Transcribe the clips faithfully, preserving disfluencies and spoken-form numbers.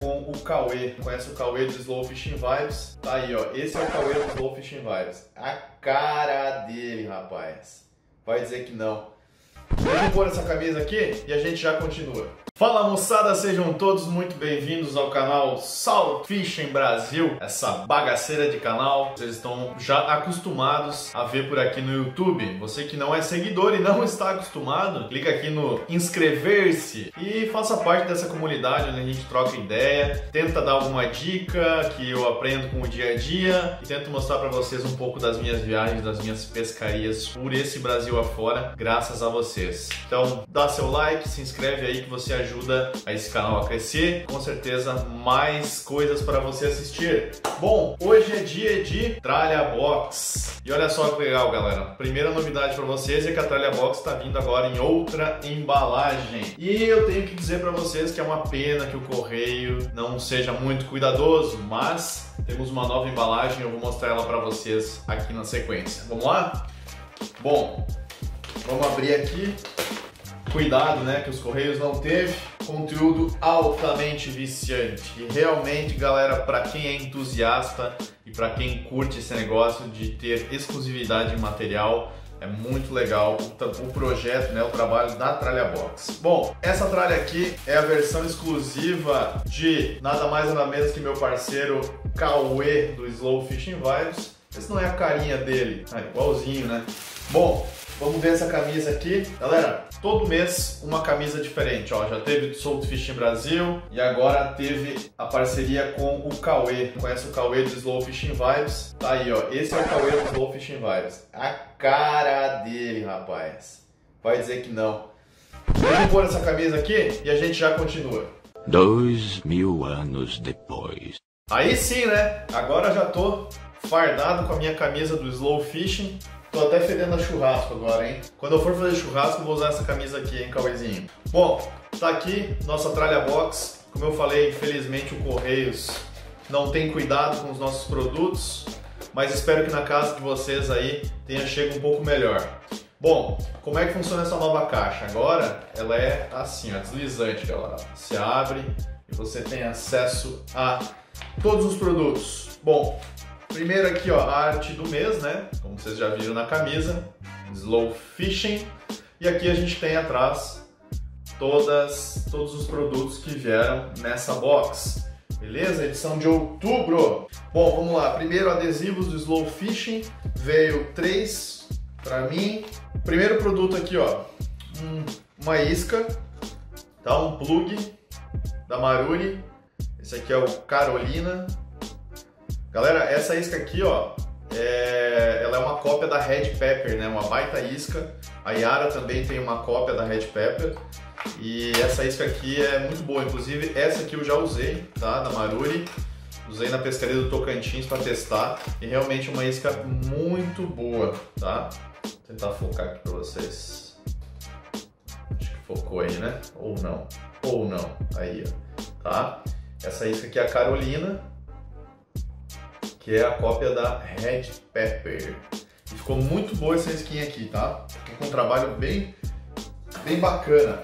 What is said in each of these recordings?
Com o Cauê, conhece o Cauê do Slow Fishing Vibes? Tá aí, ó, esse é o Cauê do Slow Fishing Vibes. A cara dele, rapaz. Vai dizer que não. Deixa eu pôr essa camisa aqui e a gente já continua. Fala moçada, sejam todos muito bem-vindos ao canal Salt Fishing Brasil, essa bagaceira de canal. Vocês estão já acostumados a ver por aqui no YouTube. Você que não é seguidor e não está acostumado, clica aqui no inscrever-se e faça parte dessa comunidade onde a gente troca ideia, tenta dar alguma dica que eu aprendo com o dia a dia e tento mostrar para vocês um pouco das minhas viagens, das minhas pescarias por esse Brasil afora, graças a vocês. Então dá seu like, se inscreve aí que você ajuda ajuda a esse canal a crescer, com certeza mais coisas para você assistir. Bom, hoje é dia de Tralha Box. E olha só que legal, galera. Primeira novidade para vocês é que a Tralha Box está vindo agora em outra embalagem. E eu tenho que dizer para vocês que é uma pena que o correio não seja muito cuidadoso, mas temos uma nova embalagem, eu vou mostrar ela para vocês aqui na sequência. Vamos lá? Bom, vamos abrir aqui. Cuidado, né, que os Correios não teve conteúdo altamente viciante. E realmente, galera, para quem é entusiasta e para quem curte esse negócio de ter exclusividade em material, é muito legal o projeto, né, o trabalho da Tralha Box. Bom, essa tralha aqui é a versão exclusiva de nada mais nada menos que meu parceiro Cauê do Slow Fishing Vibes. Esse não é a carinha dele, é igualzinho, né? Bom, vamos ver essa camisa aqui. Galera, todo mês uma camisa diferente, ó. Já teve Salt Fishing Brasil e agora teve a parceria com o Cauê. Conhece o Cauê do Slow Fishing Vibes? Tá aí, ó. Esse é o Cauê do Slow Fishing Vibes. A cara dele, rapaz. Vai dizer que não. Deixa eu pôr essa camisa aqui e a gente já continua. Dois mil anos depois. Aí sim, né? Agora já tô fardado com a minha camisa do Slow Fishing. Tô até fedendo a churrasco agora, hein? Quando eu for fazer churrasco, eu vou usar essa camisa aqui, hein, Cauêzinho? Bom, tá aqui nossa Tralha Box. Como eu falei, infelizmente o Correios não tem cuidado com os nossos produtos, mas espero que na casa de vocês aí tenha chego um pouco melhor. Bom, como é que funciona essa nova caixa? Agora ela é assim, ó, deslizante, galera. Você abre e você tem acesso a todos os produtos. Bom, primeiro aqui, ó, a arte do mês, né? Como vocês já viram na camisa, Slow Fishing. E aqui a gente tem atrás todas, todos os produtos que vieram nessa box. Beleza? Edição de outubro. Bom, vamos lá. Primeiro, adesivos do Slow Fishing. Veio três para mim. Primeiro produto aqui, ó, um, uma isca, tá? Um plug da Maruni. Esse aqui é o Carolina. Galera, essa isca aqui, ó, é... ela é uma cópia da Red Pepper, né? Uma baita isca. A Yara também tem uma cópia da Red Pepper. E essa isca aqui é muito boa. Inclusive, essa aqui eu já usei, tá? Da Maruri. Usei na pescaria do Tocantins para testar. E realmente é uma isca muito boa, tá? Vou tentar focar aqui para vocês. Acho que focou aí, né? Ou não. Ou não. Aí, ó. Tá? Essa isca aqui é a Carolina, que é a cópia da Red Pepper. E ficou muito boa essa skin aqui, tá? Ficou com um trabalho bem, bem bacana.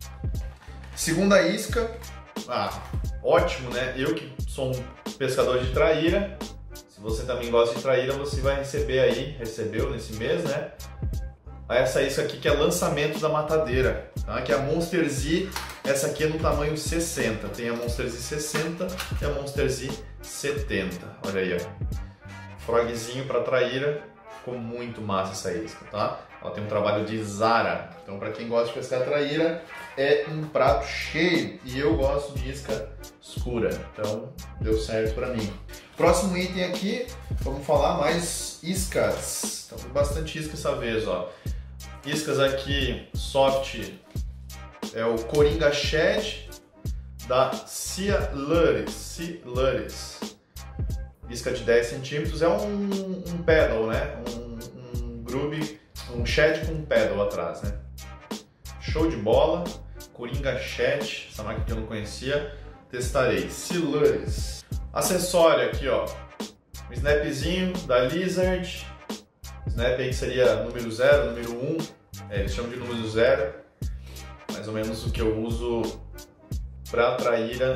Segunda isca, ah, ótimo, né? Eu que sou um pescador de traíra, se você também gosta de traíra, você vai receber aí, recebeu nesse mês, né? Essa isca aqui que é lançamento da matadeira, tá? Que é a Monster Z. Essa aqui é no tamanho sessenta. Tem a Monster Z sessenta e a Monster Z setenta. Olha aí, ó. Frogzinho para traíra. Ficou muito massa essa isca, tá? Ela tem um trabalho de Zara. Então, para quem gosta de pescar traíra, é um prato cheio. E eu gosto de isca escura. Então, deu certo para mim. Próximo item aqui, vamos falar mais iscas. Então, tem bastante isca essa vez, ó. Iscas aqui, soft, é o Coringa Shed da Sea Luris. Sea Luris. Isca de dez centímetros, é um, um pedal, né? Um, um grube, um shed com um pedal atrás, né? Show de bola. Coringa Shed, essa marca que eu não conhecia, testarei. Sea Luris. Acessório aqui, ó. Um snapzinho da Lizard. Snap aí que seria número zero, número um. É, eles chamam de número zero. Mais ou menos o que eu uso para traíra.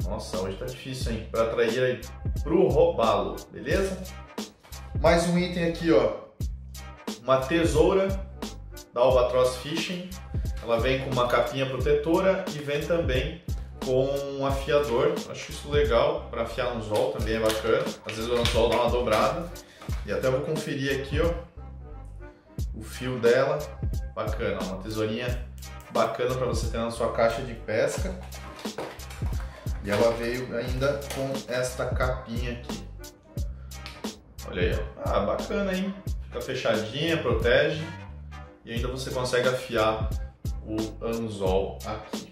Nossa, hoje tá difícil, hein? Para atrair aí pro robalo, beleza? Mais um item aqui, ó. Uma tesoura da Albatross Fishing. Ela vem com uma capinha protetora e vem também com um afiador. Acho isso legal para afiar no anzol, também é bacana. Às vezes o anzol dá uma dobrada. E até vou conferir aqui, ó, o fio dela. Bacana, uma tesourinha bacana para você ter na sua caixa de pesca. E ela veio ainda com esta capinha aqui. Olha aí, ó. Ah, bacana, hein? Fica fechadinha, protege. E ainda você consegue afiar o anzol aqui.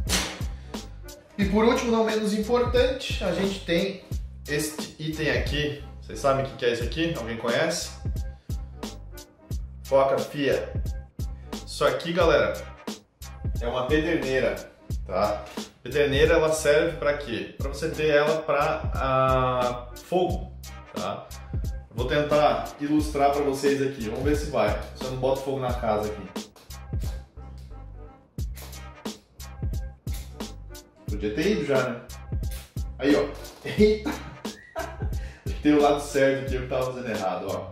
E por último, não menos importante, a gente tem este item aqui. Vocês sabem o que é isso aqui? Alguém conhece? Foca Fia. Isso aqui, galera, é uma pederneira, tá? Pederneira, ela serve para quê? Para você ter ela para uh, fogo, tá? Vou tentar ilustrar para vocês aqui. Vamos ver se vai. Se eu não boto fogo na casa aqui. Podia ter ido já, né? Aí, ó. Eita! Tem o lado certo aqui, eu que tava fazendo errado, ó.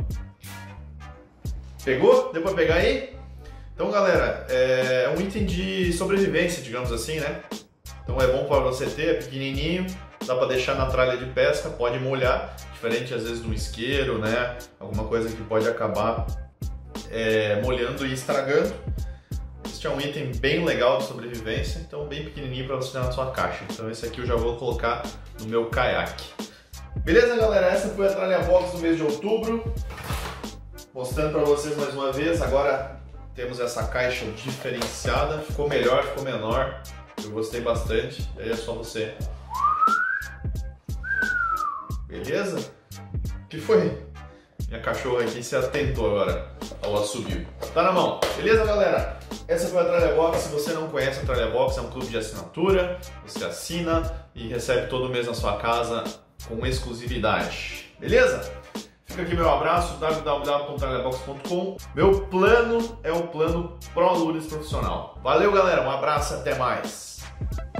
Pegou? Deu pra pegar aí? Então, galera, é um item de sobrevivência, digamos assim, né? Então é bom para você ter, é pequenininho, dá para deixar na tralha de pesca, pode molhar, diferente às vezes do isqueiro, né? Alguma coisa que pode acabar é, molhando e estragando. Este é um item bem legal de sobrevivência, então bem pequenininho para você ter na sua caixa. Então esse aqui eu já vou colocar no meu caiaque. Beleza, galera? Essa foi a Tralha Box do mês de outubro. Mostrando para vocês mais uma vez. Agora temos essa caixa diferenciada, ficou melhor, ficou menor. Eu gostei bastante, e aí é só você. Beleza? O que foi? Minha cachorra aqui se atentou agora ao assobio. Tá na mão. Beleza, galera? Essa foi a Tralha Box. Se você não conhece a Tralha Box, é um clube de assinatura. Você assina e recebe todo mês na sua casa com exclusividade. Beleza? Fica aqui meu abraço, w w w ponto tralha box ponto com. Meu plano é o plano Pro Lures Profissional. Valeu, galera. Um abraço, até mais.